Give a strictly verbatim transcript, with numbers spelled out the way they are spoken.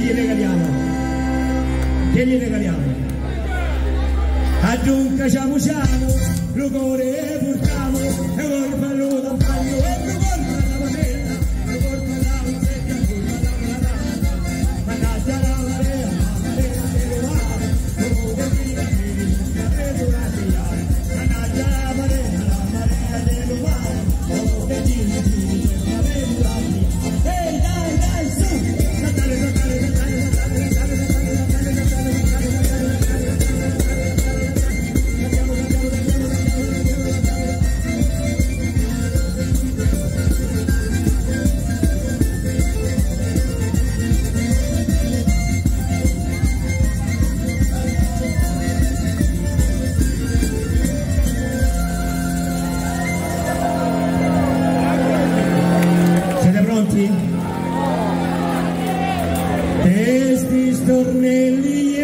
gli regaliamo? Che gli regaliamo? A dunque ciamo ciamo, lo cuore portiamo, e vuoi farlo da bagno, e lo porta la mattina, lo porta la mattina, lo porta la mattina, mannaggia la marea, la marea che lo mare, lo vuole dire che rischia e dovrà tirare, mannaggia la marea, la marea che lo mare, lo vuole dire che rischia e dovrà tirare. Ehi dai dai su, cantare, cantare, cantare, cantare, cantare, Questi stornelli